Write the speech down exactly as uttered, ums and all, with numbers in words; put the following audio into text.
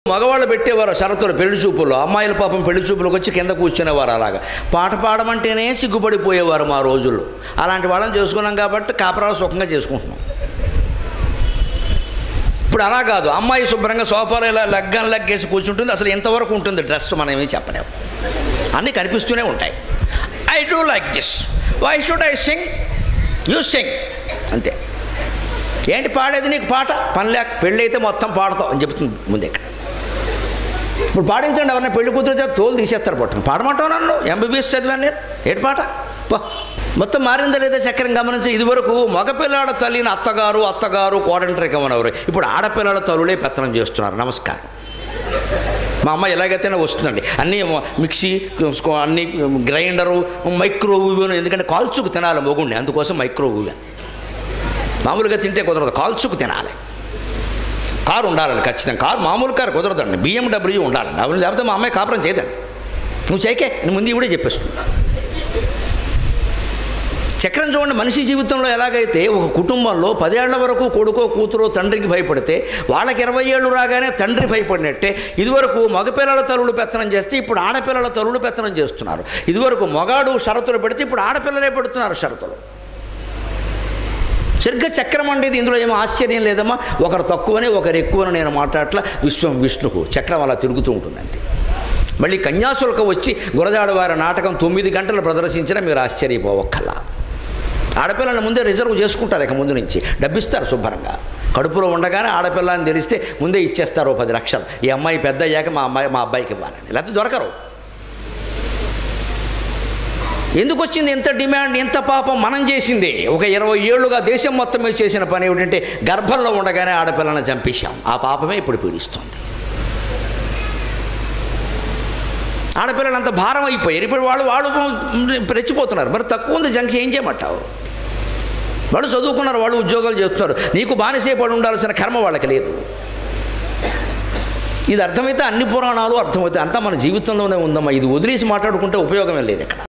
మగవాళ్ళు పెట్టేవారు షరతులు పెళ్లి చూపుల్లో, అమ్మాయిల పాపం పెళ్లి చూపులకు వచ్చి కింద కూర్చునేవారు. అలాగా పాట పాడమంటేనే సిగ్గుపడిపోయేవారు మా రోజుల్లో. అలాంటి వాళ్ళని చేసుకున్నాం కాబట్టి కాపురాలు సుఖంగా చేసుకుంటున్నాం. ఇప్పుడు అలా కాదు, అమ్మాయి శుభ్రంగా సోఫాలో ఇలా లగ్గాన్ని లగ్గేసి కూర్చుంటుంది. అసలు ఎంతవరకు ఉంటుంది డ్రెస్ మనం ఏమీ చెప్పలేము, అన్నీ కనిపిస్తూనే ఉంటాయి. I do like this, why should I sing, you sing, అంతే. ఏంటి పాడేది నీకు పాట, పని లేక పెళ్ళి అయితే మొత్తం పాడతావు అని చెప్తుంది ముందే. ఇప్పుడు పాడించండి, ఎవరైనా పెళ్లి కూతురు చేత తోలు తీసేస్తారు పట్టం. పాడమంటావు నన్ను, ఎంబీబీఎస్ చదివాను నేను, ఏంటి పాట బా. మొత్తం మారిందా లేదా చక్రం గమనించి. ఇదివరకు మగపిల్లాడ తల్లిని అత్తగారు అత్తగారు కోడంటరికమనవరు, ఇప్పుడు ఆడపిల్లల తల్లులే పెత్తనం చేస్తున్నారు. నమస్కారం. మా అమ్మ ఎలాగైతేనే వస్తుందండి, అన్నీ మిక్సీ, అన్నీ గ్రైండరు, మైక్రోవేవ్. ఎందుకంటే కాల్చుకు తినాలి మొగుండి, అందుకోసం మైక్రోవేవ్. మామూలుగా తింటే కుదరదు, కాల్చుకు తినాలి. కారు ఉండాలండి ఖచ్చితంగా. కారు మామూలు కారు కుదరదండి, బిఎండబ్ల్యూ ఉండాలండి. అవును, లేకపోతే మా అమ్మాయి కాపురం చేయదండి. నువ్వు చేయకే, నేను ముందు ఇవిడే చెప్పేస్తుంది. చక్రం చూడండి, మనిషి జీవితంలో ఎలాగైతే ఒక కుటుంబంలో పదేళ్ల వరకు కొడుకో కూతురో తండ్రికి భయపడితే వాళ్ళకి ఇరవై ఏళ్ళు రాగానే తండ్రి భయపడినట్టే ఇదివరకు మగపిల్లల తల్లులు పెత్తనం చేస్తే ఇప్పుడు ఆడపిల్లల తల్లులు పెత్తనం చేస్తున్నారు. ఇదివరకు మగాడు షరతులు పెడితే ఇప్పుడు ఆడపిల్లలే పెడుతున్నారు షరతులు. సరిగ్గా చక్రం ఉండేది, ఇందులో ఏమో ఆశ్చర్యం లేదమ్మా. ఒకరు తక్కువని ఒకరు ఎక్కువని నేను మాట్లాడట్లా. విశ్వం విష్ణువు చక్రం అలా తిరుగుతూ ఉంటుంది అంతే. మళ్ళీ కన్యాశుల్కం వచ్చి గురజాడవారి నాటకం తొమ్మిది గంటలు ప్రదర్శించినా మీరు ఆశ్చర్యపోవక్కల్లా. ఆడపిల్లల ముందే రిజర్వ్ చేసుకుంటారు, ఇక ముందు నుంచి డబ్బిస్తారు శుభ్రంగా. కడుపులో ఉండగానే ఆడపిల్ల అని తెలిస్తే ముందే ఇచ్చేస్తారు పది లక్షలు. ఈ అమ్మాయి పెద్ద అయ్యాక మా అమ్మాయి మా అబ్బాయికి ఇవ్వాలని, లేకపోతే దొరకరు. ఎందుకు వచ్చింది ఎంత డిమాండ్, ఎంత పాపం మనం చేసింది. ఒక ఇరవై ఏళ్ళుగా దేశం మొత్తం మీద చేసిన పని ఏమిటంటే గర్భంలో ఉండగానే ఆడపిల్లను చంపేశాం. ఆ పాపమే ఇప్పుడు పీడిస్తుంది. ఆడపిల్లలు అంత భారం అయిపోయారు. ఇప్పుడు వాళ్ళు వాళ్ళు రెచ్చిపోతున్నారు. మరి తక్కువ ఉంది జంక్షన్, ఏం చేయమంటావు? వాళ్ళు చదువుకున్నారు, వాళ్ళు ఉద్యోగాలు చేస్తున్నారు. నీకు బానిసే పడి ఉండాల్సిన కర్మ వాళ్ళకి లేదు. ఇది అర్థమైతే అన్ని పురాణాలు అర్థమవుతాయి. అంతా మన జీవితంలోనే ఉందమ్మా. ఇది వదిలేసి మాట్లాడుకుంటే ఉపయోగమే లేదు ఇక్కడ.